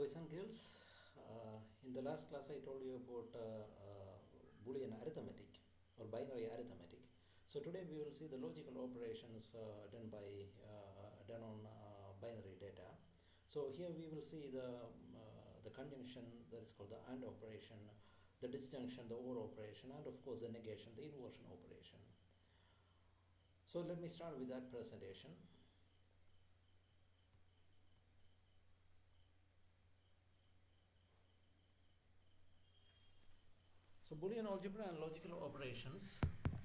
boys and girls. In the last class, I told you about Boolean arithmetic or binary arithmetic. So today we will see the logical operations done on binary data. So here we will see the conjunction, that is called the AND operation, the disjunction, the OR operation, and of course the negation, the inversion operation. So let me start with that presentation. So Boolean algebra and logical operations.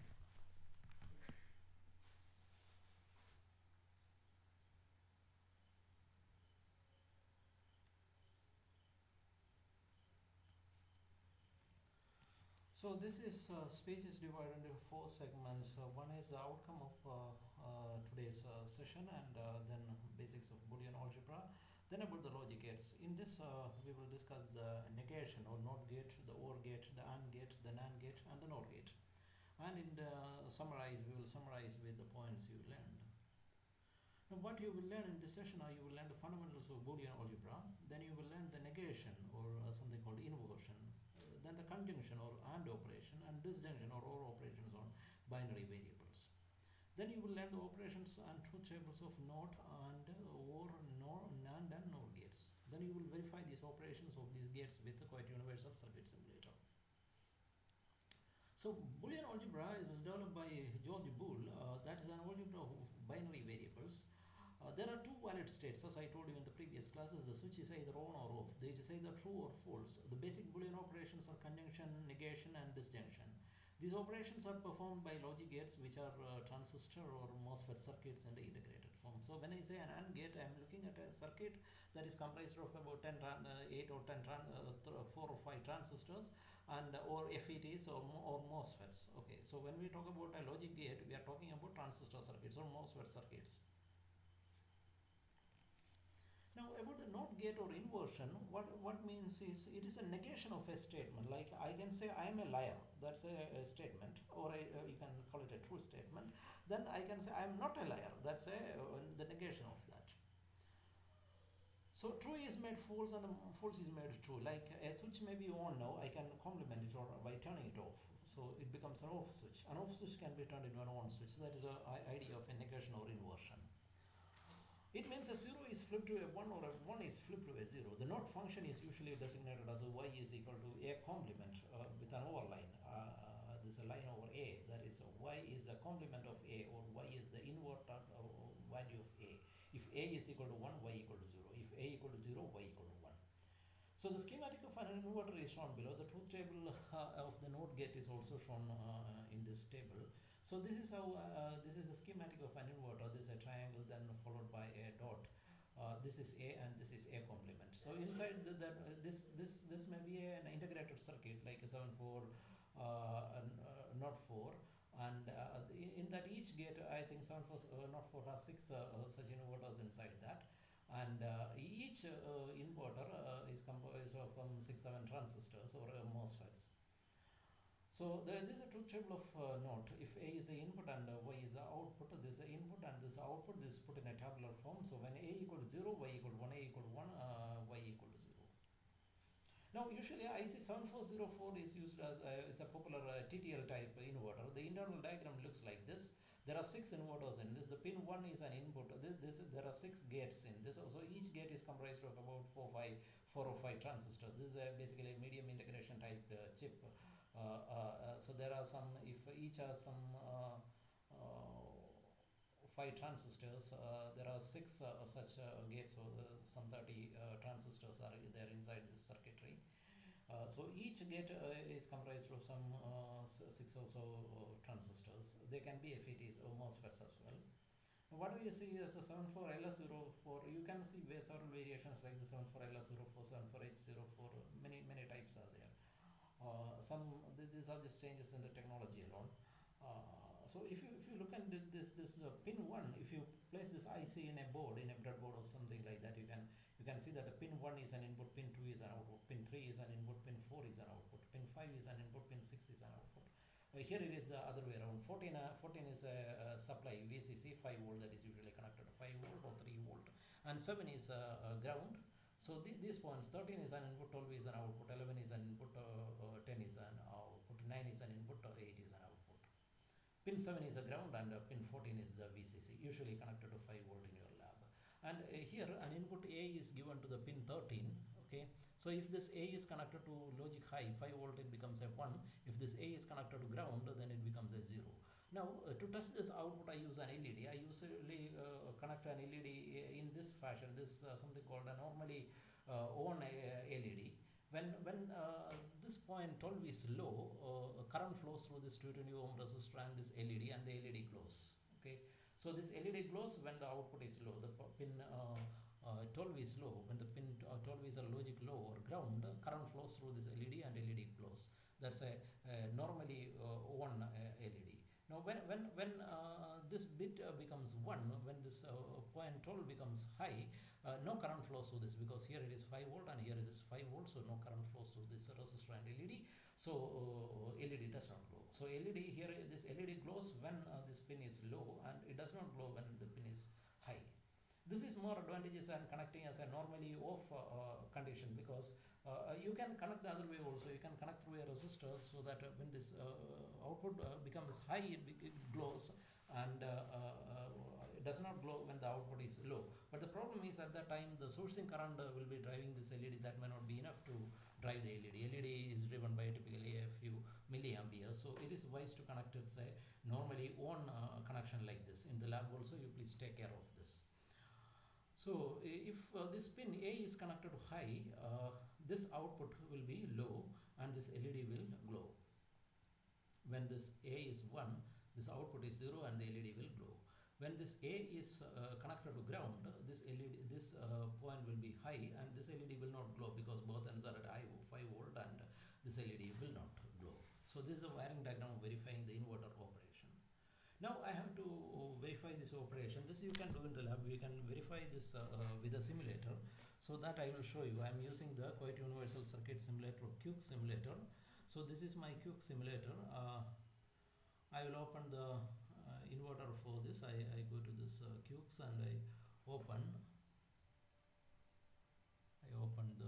So this is speech is divided into 4 segments. One is the outcome of today's session, and then basics of Boolean algebra. Then about the logic gates. In this we will discuss the negation or NOT gate, the OR gate, the AND gate, the NAND gate, and the NOR gate. And in the we will summarize with the points you learned. Now what you will learn in this session are you will learn the fundamentals of Boolean algebra, then you will learn the negation or something called inversion, then the conjunction or AND operation, and disjunction or OR operations on binary variables. Then you will learn the operations and truth tables of NOT and OR, NOR, NAND and NOR gates. Then you will verify these operations of these gates with the quite universal circuit simulator. So Boolean algebra was developed by George Boole. That is an algebra of binary variables. There are two valid states, as I told you in the previous classes. The switch is either on or off. They is either true or false. The basic Boolean operations are conjunction, negation, and disjunction. These operations are performed by logic gates, which are transistor or MOSFET circuits in the integrated form. So when I say an AND gate, I am looking at a circuit that is comprised of about 8 or 10 4 or 5 transistors, and or FETs or MOSFETs. Okay, so when we talk about a logic gate, we are talking about transistor circuits or MOSFET circuits. Now about the NOT gate or inversion, what means is it is a negation of a statement. Like I can say I am a liar, that's a statement, or you can call it a true statement. Then I can say I am not a liar, that's the negation of that. So true is made false and false is made true. Like a switch may be on now, I can complement it or by turning it off. So it becomes an off switch. An off switch can be turned into an on switch. That is the idea of a negation or inversion. It means a 0 is flipped to a 1 or a 1 is flipped to a 0. The NOT function is usually designated as a y is equal to a complement with an overline. This is a line over a, that is y is the complement of a, or y is the inverted value of a. If a is equal to 1, y equal to 0. If a equal to 0, y equal to 1. So the schematic of an inverter is shown below. The truth table of the NOT gate is also shown in this table. So this is how this is a schematic of an inverter. This is a triangle, then followed by a dot. This is A and this is A complement. So inside this may be an integrated circuit like a 7-4 NOT 4, and in that each gate I think 7-4 NOT 4 has 6 such inverters inside that. And each inverter is composed of 6-7 transistors or MOSFETs. So this is a truth table of NOT. If A is the input and Y is the output, this is the input and this output. This is put in a tabular form. So when A equal to 0, Y equal to 1, A equal to 1, Y equal to 0. Now usually IC 7404 is used as it's a popular TTL type inverter. The internal diagram looks like this. There are 6 inverters in this. The pin 1 is an input. There are 6 gates in this. So each gate is comprised of about 4 or 5 transistors. This is basically a medium integration type chip. So there are some, if each has some 5 transistors, there are 6 such gates, so some 30 transistors are there inside this circuitry. So each gate is comprised of some 6 or so transistors. They can be FETs or MOSFETs as well. What do you see as a 74LS04? You can see several variations like the 74LS04, 74H04. Many types are there. These are just changes in the technology alone. So if you look at this pin 1, if you place this IC in a board, in a breadboard or something like that, you can see that the pin 1 is an input, pin 2 is an output, pin 3 is an input, pin 4 is an output, pin 5 is an input, pin 6 is an output. Here it is the other way around. 14 is a supply VCC 5 volt that is usually connected to 5 volt or 3 volt, and 7 is ground. So these points, 13 is an input, 12 is an output, 11 is an input, 10 is an output, 9 is an input, 8 is an output. Pin 7 is a ground and pin 14 is a VCC, usually connected to 5 volt in your lab. And here an input A is given to the pin 13. Okay, so if this A is connected to logic high 5 volt, it becomes a 1. If this A is connected to ground, then it becomes a 0. Now to test this output, I use an LED. I usually connect an LED in this fashion. This something called a normally on LED. When this point 12 is low, current flows through this 220 ohm resistor and this LED, and the LED glows. Okay, so this LED glows when the output is low. The pin 12 is low. When the pin 12 is a logic low or ground, current flows through this LED and LED glows. That's a normally on LED. Now when this bit becomes 1, when this point 12 becomes high, no current flows through this, because here it is 5 volt and here it is 5 volt, so no current flows through this resistor and LED. So LED does not glow. So LED here, this LED glows when this pin is low, and it does not glow when the pin is high. This is more advantageous than connecting as a normally off condition, because you can connect the other way also. You can connect through a resistor, so that when this output becomes high, it glows, and it does not glow when the output is low. But the problem is, at that time the sourcing current will be driving this LED. That may not be enough to drive the LED. LED is driven by typically a few milliamperes, so it is wise to connect it, say, normally on connection like this. In the lab also, you please take care of this. So if this pin A is connected to high, this output will be low and this LED will glow. When this A is 1, this output is 0 and the LED will glow. When this A is connected to ground, this LED, this point will be high, and this LED will not glow, because both ends are at 5 volt, and this LED will not glow. So this is a wiring diagram of verifying the inverter operation. Now I have to verify this operation. This you can do in the lab. We can verify this with a simulator. So that I will show you. I am using the Quite Universal Circuit Simulator, QUIC simulator. So this is my QUIC simulator. I will open the inverter for this. I go to this QUICs and I open the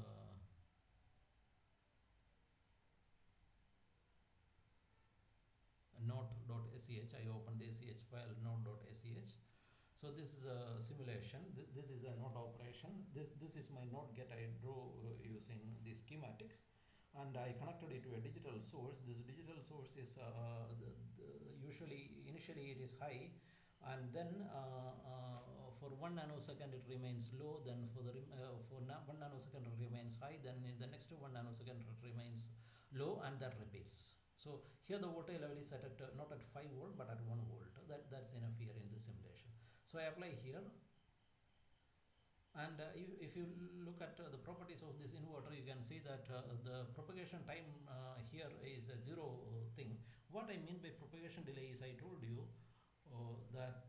node.sch. I open the sch file node.sch. So this is a simulation. This is a node operation. This is my node get I drew using the schematics, and I connected it to a digital source. This digital source is initially it is high, and then for 1 nanosecond it remains low. Then for 1 nanosecond it remains high. Then in the next 1 nanosecond it remains low, and that repeats. So here the voltage level is set at not at 5 volt but at 1 volt. That's enough here in this simulation. So I apply here, and if you look at the properties of this inverter, you can see that the propagation time here is a 0 thing. What I mean by propagation delay is, I told you that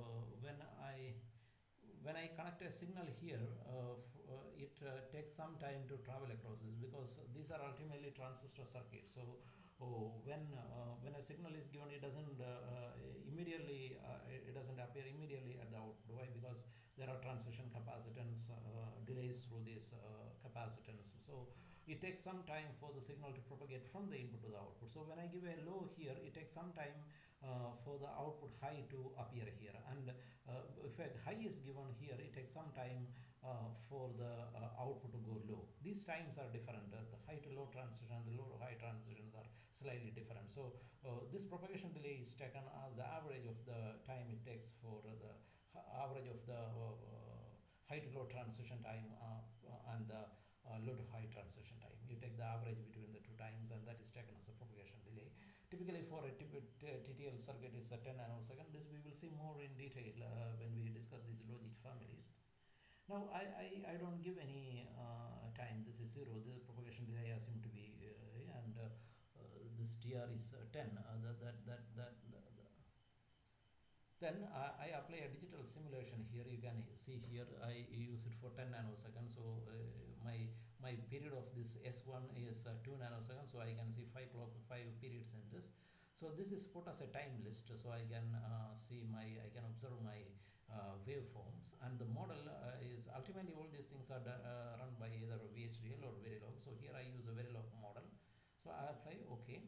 when I connect a signal here, it takes some time to travel across this, because these are ultimately transistor circuits. So when a signal is given, it doesn't immediately it doesn't appear immediately at the output. Why? Because there are transition capacitance delays through this capacitance. So it takes some time for the signal to propagate from the input to the output. So when I give a low here, it takes some time for the output high to appear here, and if a high is given here, it takes some time for the output to go low. These times are different. The high to low transition, the low to high transitions are slightly different. So this propagation delay is taken as the average of the time it takes for the average of the high to low transition time and the low to high transition time. You take the average between the two times, and that is taken as a propagation delay. Typically for a TTL circuit is a 10 nanosecond. This we will see more in detail when we discuss these logic families. Now I don't give any time. This is 0. The propagation delay I assume to be and this TR is 10. Then I apply a digital simulation here. You can see here I use it for 10 nanoseconds. So my period of this S1 is 2 nanoseconds. So I can see 5 periods in this. So this is put as a time list. So I can see I can observe my waveforms, and the model is ultimately all these things are run by either VHDL or Verilog. So here I use a Verilog model. So I apply OK,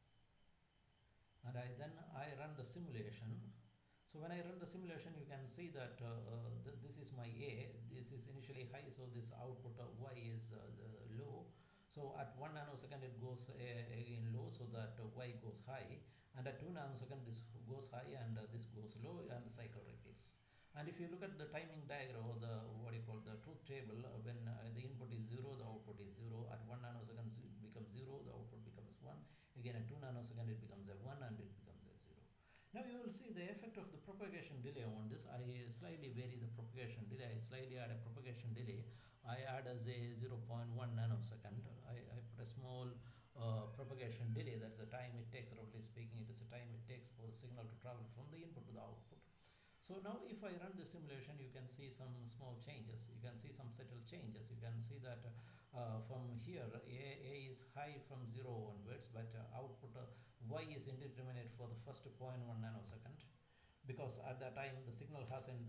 and I run the simulation. So when I run the simulation, you can see that this is my A. This is initially high, so this output of Y is low. So at 1 nanosecond it goes again low, so that Y goes high, and at 2 nanosecond this goes high and this goes low, and the cycle repeats. And if you look at the timing diagram, or the what you call the truth table, when the input is 0, the output is 0. At 1 nanosecond it becomes 0, the output becomes 1. Again at 2 nanosecond it becomes a 1 and it becomes a 0. Now you will see the effect of the propagation delay on this. I slightly vary the propagation delay. I slightly add a propagation delay. I add as a 0.1 nanosecond. I put a small propagation delay. That's the time it takes, roughly speaking, it is the time it takes for the signal to travel from the input to the output. So now if I run the simulation, you can see some small changes. You can see some subtle changes. You can see that from here A is high from 0 onwards, but output Y is indeterminate for the first 0.1 nanosecond, because at that time the signal hasn't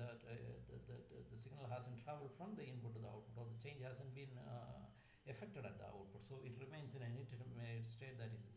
the signal hasn't traveled from the input to the output, or the change hasn't been affected at the output. So it remains in an indeterminate state, that is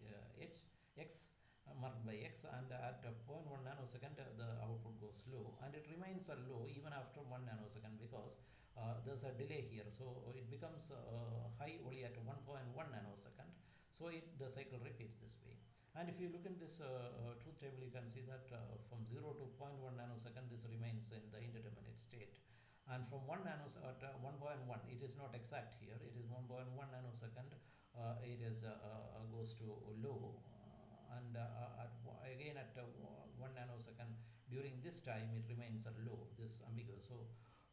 X marked by X, and at 0.1 nanosecond the output goes low, and it remains low even after 1 nanosecond, because there's a delay here. So it becomes high only at 1.1 nanosecond. So the cycle repeats this way. And if you look in this truth table, you can see that from 0 to 0.1 nanosecond this remains in the indeterminate state, and from 1 nanosecond at 1.1, it is not exact here, it is 1.1 nanosecond, it is goes to low, and again at 1 nanosecond, during this time it remains low, this ambiguous. So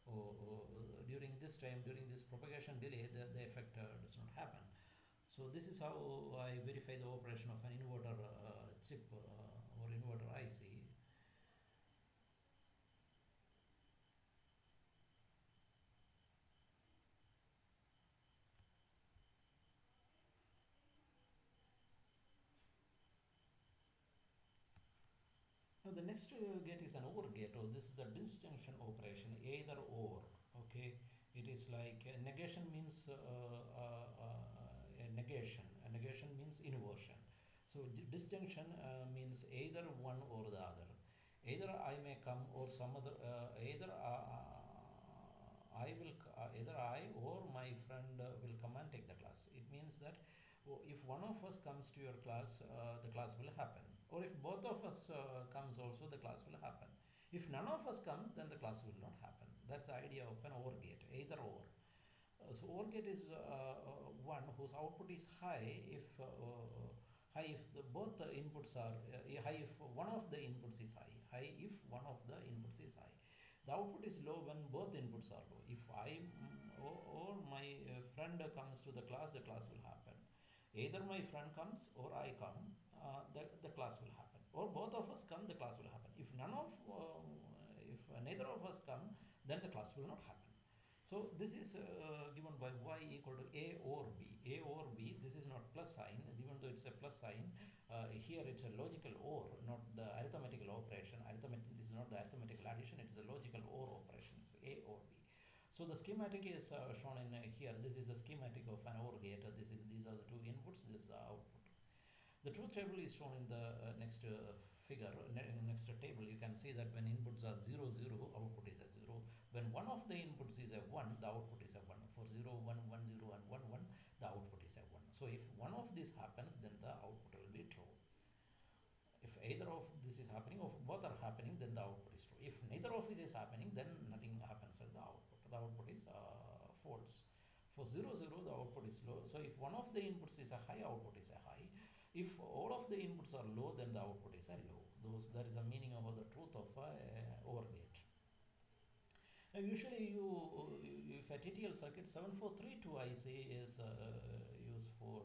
during this time, during this propagation delay, the effect does not happen. So this is how I verify the operation of an inverter chip or inverter IC. Now the next gate is an OR gate, or this is the disjunction operation, either or. Okay, it is like negation means a negation. A negation means inversion. So disjunction means either one or the other. Either I may come or some other. Either I or my friend will come and take the class. It means that if one of us comes to your class, the class will happen. Or if both of us comes also, the class will happen. If none of us comes, then the class will not happen. That's the idea of an OR gate, either or. So OR gate is one whose output is high if both the inputs are high if one of the inputs is high if one of the inputs is high. The output is low when both inputs are low. If I or my friend comes to the class will happen. Either my friend comes or I come, the class will happen. Or both of us come, the class will happen. If neither of us come, then the class will not happen. So this is given by y equal to a or b. A or b, this is not plus sign, even though it's a plus sign. Here it's a logical or, not the arithmetical operation. This is not the arithmetical addition, it is a logical or operation. It's a or b. So the schematic is shown in here. This is a schematic of an OR gate. These are the two inputs, this is the output. The truth table is shown in the next figure, next table. You can see that when inputs are 0, 0, output is a 0. When one of the inputs is a 1, the output is a 1. For 0, 1, 1, 0 and 1, 1, the output is a 1. So if one of these happens, then the output will be true. If either of this is happening, or both are happening, then the output is true. If neither of it is happening, then nothing happens at the output. The output is false. For 0, 0, the output is low. So if one of the inputs is a high, output is a high. If all of the inputs are low, then the output is a low. That is the meaning about the truth of OR gate. Now usually if a TTL circuit 7432 IC is used for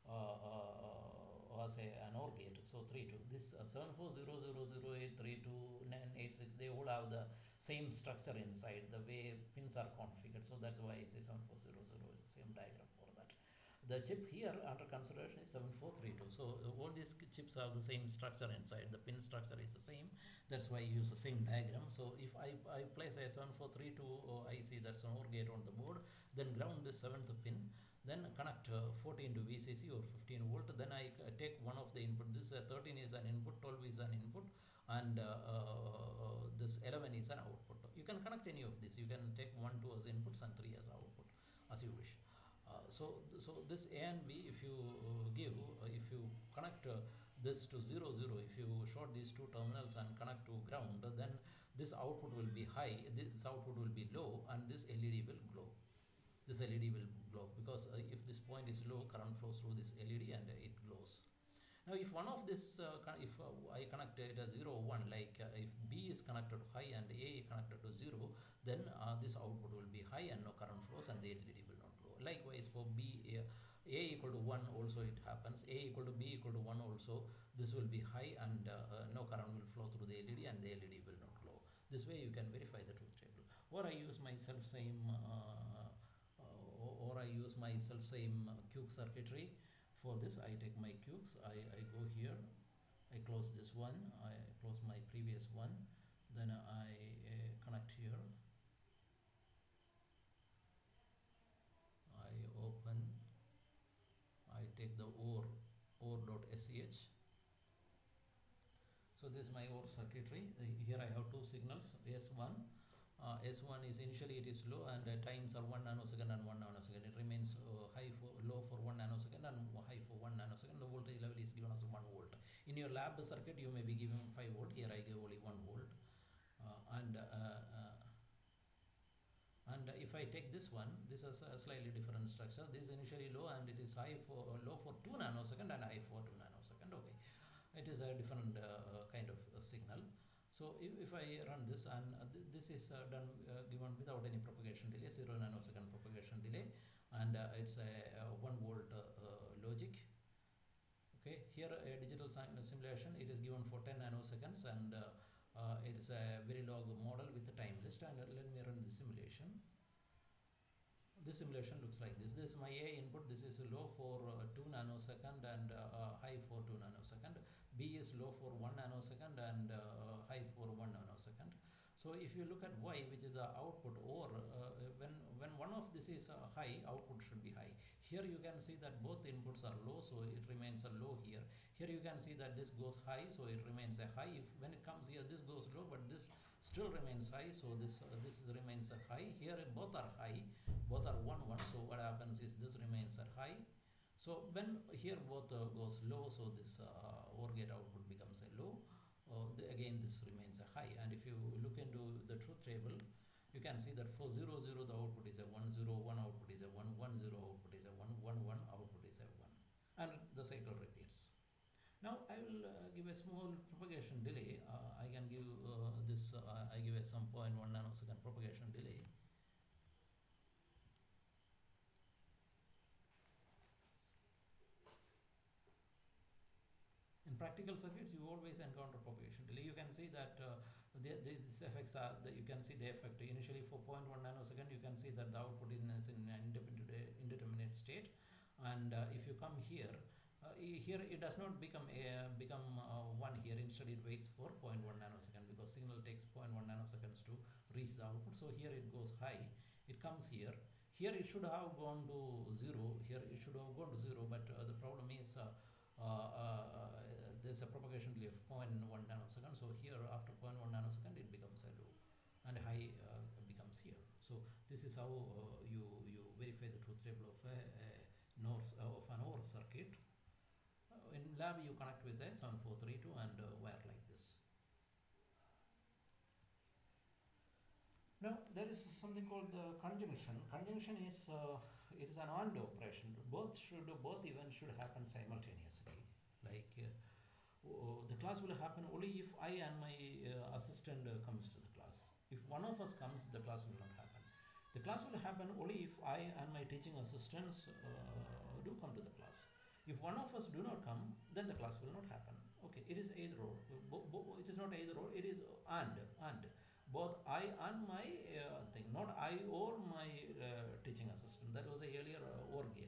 say an OR gate, so 32. This 74000832 they all have the same structure inside, the way pins are configured. So that's why I say 7400 is the same diagram for that. The chip here under consideration is 7432. So all these chips have the same structure inside. The pin structure is the same. That's why I use the same diagram. So if I place a 7432 IC, that's an OR gate on the board, then ground this 7th pin, then connect 14 to VCC or 15 volt. Then I take one of the input. This 13 is an input, 12 is an input, and this 11 is an output. You can connect any of this. You can take 1, 2 as inputs and 3 as output, as you wish. So this A and B, if you if you connect this to 0, 0, if you short these two terminals and connect to ground, then this output will be high, this output will be low, and this LED will glow. This LED will glow because if this point is low, current flows through this LED and it glows. Now, if one of this, if I connect it as 0, 1, like if B is connected to high and A connected to 0, then this output will be high and no current flows and the LED will not glow. Likewise, for B, A equal to 1 also it happens. A equal to B equal to 1 also, this will be high and no current will flow through the LED and the LED will not glow. This way you can verify the truth table. Or I use my self-same Q circuitry. For this, I take my Qs, I go here, I close this one, I close my previous one, then I connect here, I open, I take the or.sch. So this is my OR circuitry. Here I have two signals, S1. S1 is initially it is low and times are 1 nanosecond and 1 nanosecond. It remains low for 1 nanosecond and high for 1 nanosecond. The voltage level is given as 1 volt. In your lab circuit, you may be given 5 volt. Here I give only 1 volt. And if I take this one, this is a slightly different structure. This is initially low and it is low for 2 nanosecond and high for 2 nanosecond. Okay, it is a different kind of signal. So if I run this and this is done given without any propagation delay, 0 nanosecond propagation delay, and it's a 1 volt logic. Okay, here a digital simulation, it is given for 10 nanoseconds and it is a very log model with a time list. And let me run the simulation. This simulation looks like this. This is my A input. This is low for 2 nanosecond and high for 2 nanosecond. B is low for 1 nanosecond and high for 1 nanosecond. So if you look at Y, which is a output, or when one of this is high, output should be high. Here you can see that both inputs are low, so it remains a low here. Here you can see that this goes high, so it remains a high. If when it comes here, this goes low, but this still remains high, so this remains a high. Here both are high, both are 1 1. So what happens is this remains a high. So when here both goes low, so this OR gate output becomes a low. Again this remains a high, and if you look into the truth table, you can see that for 0 0 the output is a 1 0, 1 output is a 1 1 0, output is a 1 1 1, output is a 1, and the cycle repeats. Now I will give a small propagation delay. I can give I give a some 0.1 nanosecond propagation delay. In practical circuits, you always encounter propagation delay. You can see that these effects are, you can see the effect. Initially for 0.1 nanosecond, you can see that the output is in an indeterminate state. And if you come here, here it does not become 1 here. Instead, it waits for 0.1 nanosecond because signal takes 0.1 nanoseconds to reach the output. So here it goes high. It comes here. Here it should have gone to 0. Here it should have gone to 0, but the problem is there's a propagation delay of 0.1 nanosecond. So here after 0.1 nanosecond it becomes a low, and high becomes here. So this is how you verify the truth table of an OR circuit. In lab you connect with a 7432 and wire like this. Now there is something called the conjunction. Conjunction is it is an AND operation. Both events should happen simultaneously. Like the class will happen only if I and my assistant comes to the class. If one of us comes, the class will not happen. The class will happen only if I and my teaching assistants do come to the class. If one of us do not come, then the class will not happen. Okay, it is either or. It is not either or. It is and. Both I and my thing, not I or my teaching assistant. That was a earlier OR gate.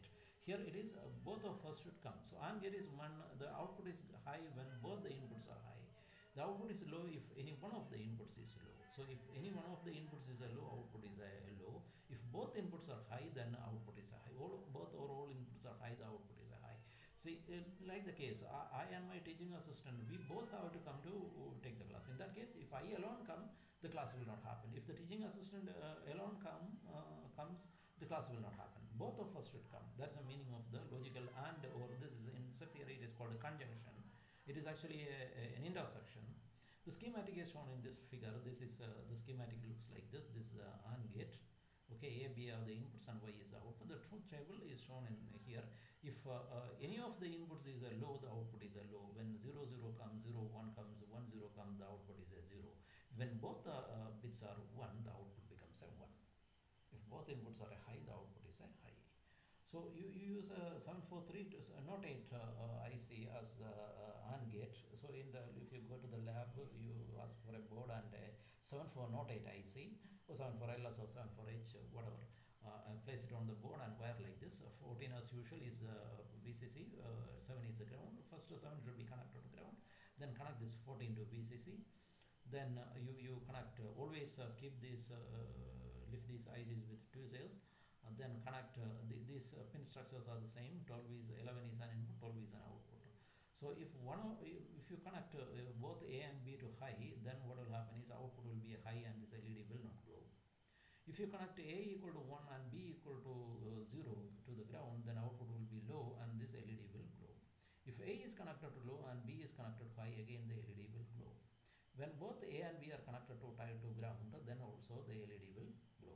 Here it is both of us should come. So AND gate is one, the output is high when both the inputs are high. The output is low if any one of the inputs is low. So if any one of the inputs is a low, output is a low. If both inputs are high, then output is a high. Both or all inputs are high, the output is a high. See, like the case, I and my teaching assistant, we both have to come to take the class. In that case, if I alone come, the class will not happen. If the teaching assistant alone comes, the class will not happen. Both of us should come. That's the meaning of the logical and, or this is in set theory, it is called a conjunction. It is actually an intersection. The schematic is shown in this figure. This is the schematic looks like this. This is AND gate. Okay, A, B are the inputs and Y is the output. The truth table is shown in here. If any of the inputs is a low, the output is a low. When 0, 0 comes, 0, 1 comes, 1, 0 comes, the output is a 0. When both the bits are 1, the output becomes a 1. If both inputs are a high, the output is a high. So you use a 743 to notate IC as AND gate. So in the, if you go to the lab, you ask for a board and a 7408 IC or 74LS or 74H, whatever. Place it on the board and wire like this. 14 as usual is VCC, 7 is the ground. First 7 should be connected to ground. Then connect this 14 to VCC. Then you connect, always keep this, lift these ICs with 2 cells. Then connect these pin structures are the same. 12 is 11 is an input, 12 is an output. So if if you connect both A and B to high, then what will happen is output will be high and this LED will not glow. If you connect A equal to 1 and B equal to 0 to the ground, then output will be low and this LED will glow. If A is connected to low and B is connected to high, again the LED will glow. When both A and B are connected to tied to ground, then also the LED will glow.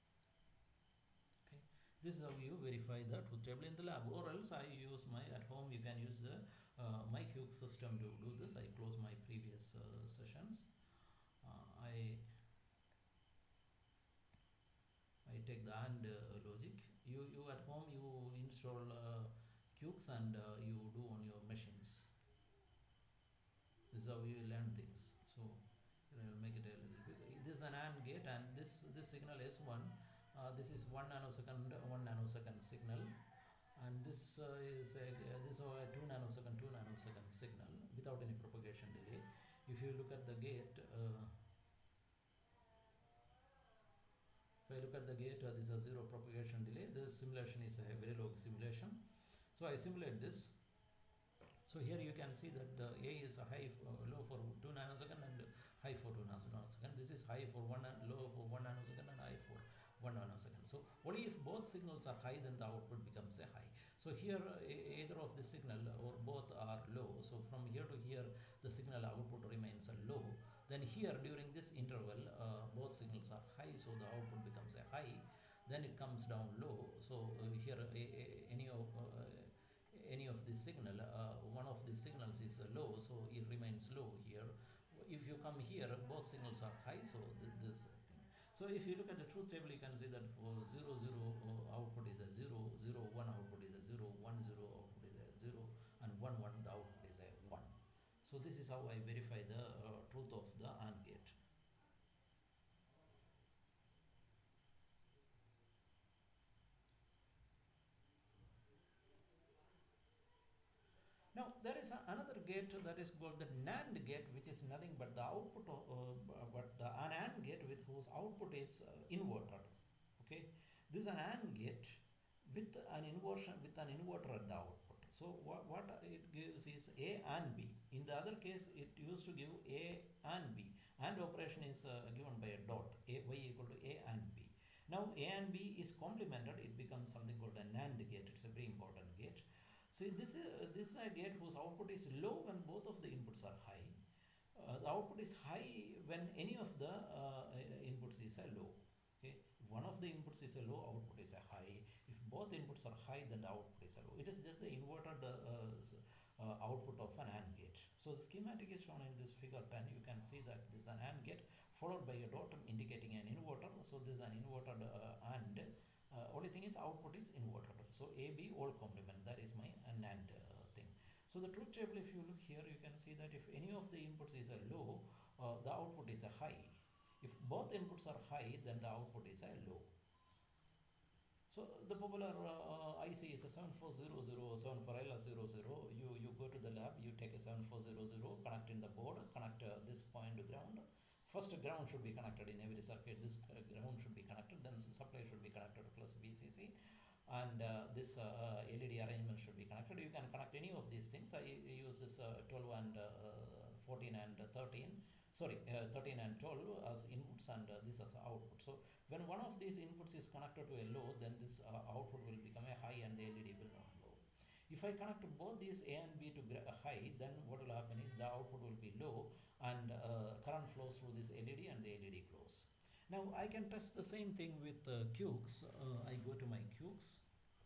This is how you verify the truth table in the lab, or else I use my, at home you can use the my Q system to do this. I close my previous sessions. I take the AND logic. You at home you install Qs and you do on your machines. This is how you learn things. So I'll make it a little bit. This is an AND gate and this signal S1. This is 1 nanosecond signal, and this is a 2 nanosecond signal without any propagation delay. If you look at the gate, this is a 0 propagation delay. This simulation is a very low simulation. So I simulate this. So here you can see that A is a low for 2 nanosecond and high for 2 nanosecond. This is high for 1 and low for 1 nanosecond and high for 1 nanosecond. So only if both signals are high, then the output becomes a high. So here either of the signal or both are low. So from here to here the signal output remains a low. Then here during this interval both signals are high, so the output becomes a high. Then it comes down low. So here any of the signal, one of the signals is low, so it remains low here. If you come here, both signals are high, so this thing. So if you look at the truth table, you can see that for 0, 0 output is a 0, 0, 1 output is a 0, 1, 0 output is a 0, and 1, 1 the output is a 1. So this is how I verify the truth of the AND gate. Now there is another gate that is called the NAND gate, which is nothing but the output an AND gate with whose output is inverted. Okay, this is an AND gate with an inversion, with an inverter at the output. So what it gives is A and B. In the other case, it used to give A and B. AND operation is given by a dot. Y equal to A and B. Now A and B is complemented. It becomes something called a NAND gate. It's a very important gate. See, this is a gate whose output is low when both of the inputs are high. The output is high when any of the inputs is a low. Okay, if one of the inputs is a low, output is a high. If both inputs are high, then the output is a low. It is just the inverted output of an AND gate. So the schematic is shown in this figure 10. You can see that this is an AND gate followed by a dot indicating an inverter. So this is an inverted AND. Only thing is output is inverted. So AB all complement, that is my NAND thing. So the truth table, if you look here, you can see that if any of the inputs is a low, the output is a high. If both inputs are high, then the output is a low. So the popular IC is a 7400 or 74LR00. You go to the lab, you take a 7400, connect in the board, connect this point to ground. First ground should be connected in every circuit. This ground should be connected, then supply should be connected plus VCC, and this LED arrangement should be connected. You can connect any of these things. I use this 12 and 14 and 13, sorry, 13 and 12 as inputs, and this as output. So when one of these inputs is connected to a low, then this output will become a high and the LED will not low. If I connect both these A and B to high, then what will happen is the output will be low, and current flows through this LED and the LED close. Now I can test the same thing with QX. I go to my QX.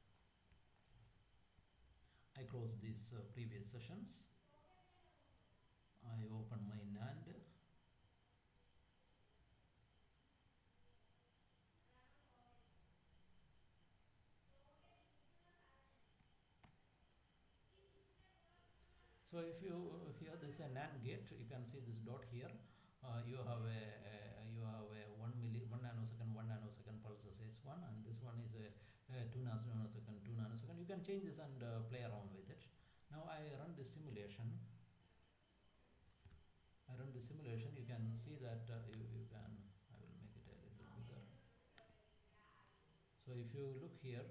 I close these previous sessions. I open my NAND. So if you here this is a NAND gate, you can see this dot here. You have a 1 nanosecond 1 nanosecond pulses S1, and this one is a 2 nanosecond 2 nanosecond. You can change this and play around with it. Now I run this simulation. You can see that you can, I will make it a little bigger. So if you look here,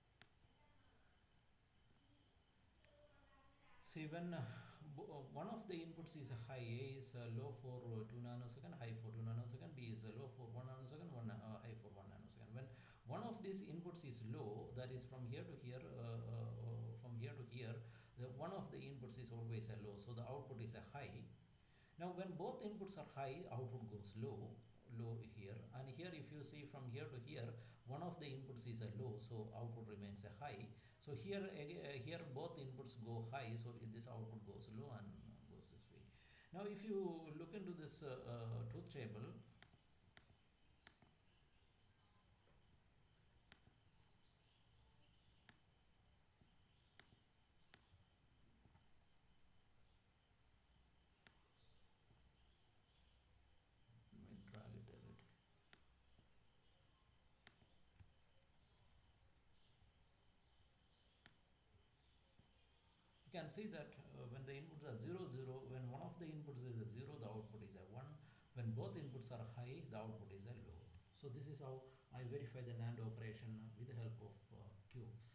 see when one of the inputs is high, A is low for 2 nanosecond, high for 2 nanosecond, B is low for 1 nanosecond, high for 1 nanosecond. When one of these inputs is low, that is from here to here, from here to here, one of the inputs is always a low, so the output is a high. Now when both inputs are high, output goes low here, and here if you see from here to here, one of the inputs is a low, so output remains a high. So here here both inputs go high, so this output goes low and goes this way. Now if you look into this truth table, let me drag it a little. You can see that when the inputs are 0 0, when one of the inputs is a 0, the output is a 1. When both inputs are high, the output is a low. So this is how I verify the NAND operation with the help of QX.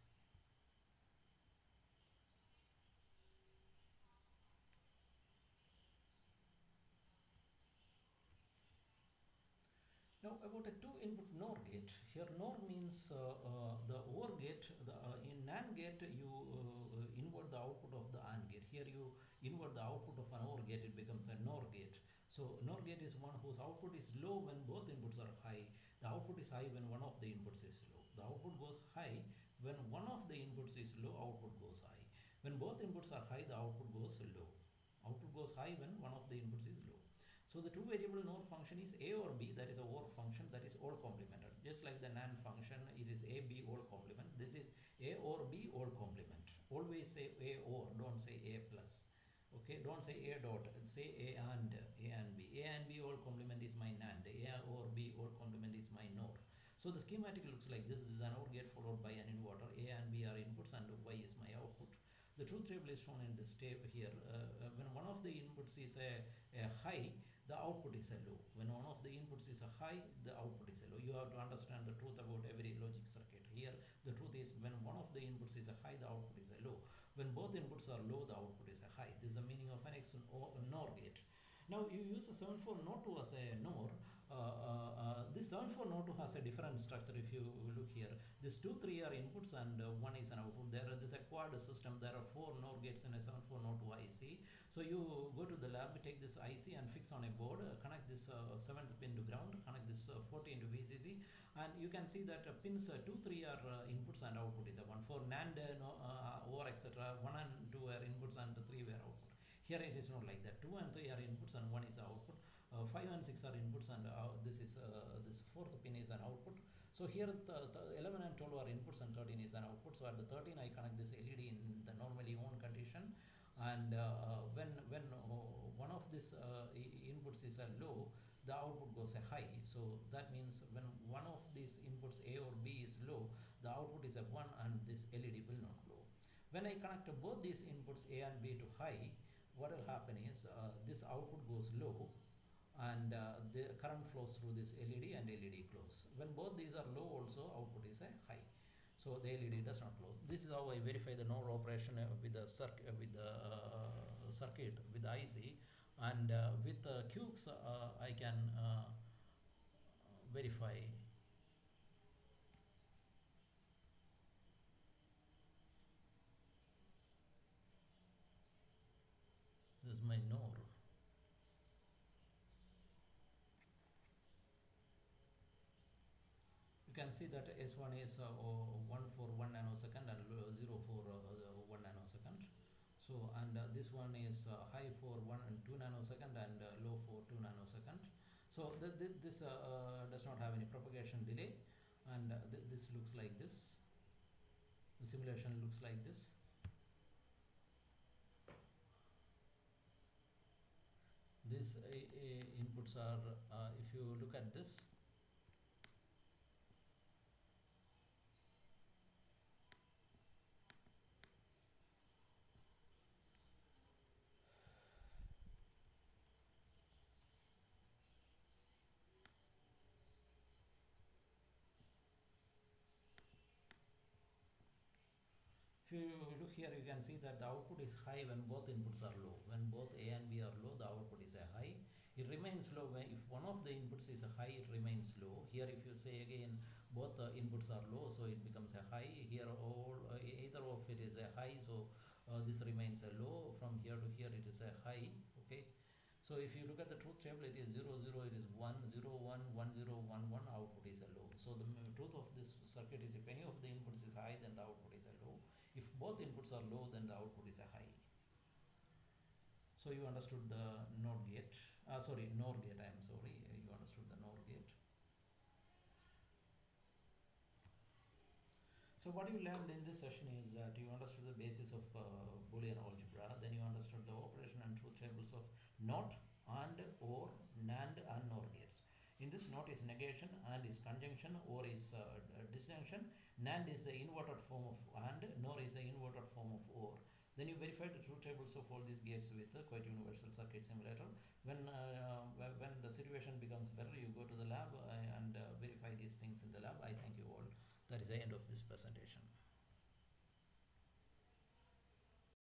Now about a two input NOR gate. Here NOR means the OR gate. In NAND gate you invert the output of the AND gate. Here you invert the output of an OR gate, it becomes a NOR gate. So NOR gate is one whose output is low when both inputs are high. The output is high when one of the inputs is low. The output goes high when one of the inputs is low, output goes high. When both inputs are high, the output goes low. Output goes high when one of the inputs is low. So the two variable NOR function is A or B, that is a OR function, that is all complemented. Just like the NAND function, it is A, B, all complement. This is A or B, all complement. Always say A or, don't say A plus. Okay, don't say A dot, say A and B. A and B all complement is my NAND. A or B all complement is my NOR. So the schematic looks like this. This is an OR gate followed by an inverter. A and B are inputs and Y is my output. The truth table is shown in this table here. When one of the inputs is a high, the output is a low. When one of the inputs is a high, the output is a low. You have to understand the truth about every logic circuit. Here, the truth is when one of the inputs is a high, the output is a low. When both inputs are low, the output is a high. This is the meaning of an NOR gate. Now you use a 7402 as a NOR. This 7402 has a different structure. If you look here, these 2 3 are inputs and 1 is an output. This is a quad system. There are 4 NOR gates in a 7402 IC. So you go to the lab, take this IC and fix on a board, connect this 7th pin to ground, connect this 14 to VCC, and you can see that pins 2 3 are inputs and output is a 1. For NAND or etc., 1 and 2 are inputs and 3 were output. Here it is not like that. 2 and 3 are inputs and 1 is output. 5 and 6 are inputs and this is this 4th pin is an output. So here the 11 and 12 are inputs and 13 is an output. So at the 13 I connect this LED in the normally on condition, and when one of these inputs is a low, the output goes a high. So that means when one of these inputs A or B is low, the output is a 1 and this LED will not glow. When I connect both these inputs A and B to high, what will happen is this output goes low and the current flows through this LED and LED glows. When both these are low also, output is a high. So the LED does not glow. This is how I verify the NOR operation with the circuit with the IC, and with QX I can verify. This is my NOR. You can see that S1 is 1 for 1 nanosecond and 0 for 1 nanosecond. So, and this one is high for 1 and 2 nanosecond and low for 2 nanosecond. So this does not have any propagation delay, and this looks like this. The simulation looks like this. These inputs are, if you look at this, if you look here, you can see that the output is high when both inputs are low. When both A and B are low, the output is a high. It remains low when if one of the inputs is a high, it remains low. Here, if you say again both inputs are low, so it becomes a high. Here, all either of it is a high, so this remains a low. From here to here, it is a high. Okay. So if you look at the truth table, it is 0, 0, it is 1, 0, 1, 1, 0, 1, 1, output is a low. So the truth of this circuit is if any of the inputs is high, then the output is a low. If both inputs are low, then the output is a high. So you understood the NOR gate. Sorry, NOR gate, I am sorry. You understood the NOR gate. So what you learned in this session is that you understood the basis of Boolean algebra, then you understood the operation and truth tables of NOT, AND, OR, NAND and NOR gates. In this, NOT is negation, AND is conjunction, OR is disjunction, NAND is the inverted form of AND, NOR is the inverted form of OR. Then you verify the truth tables of all these gates with a quite universal circuit simulator. When the situation becomes better, you go to the lab and verify these things in the lab. I thank you all. That is the end of this presentation.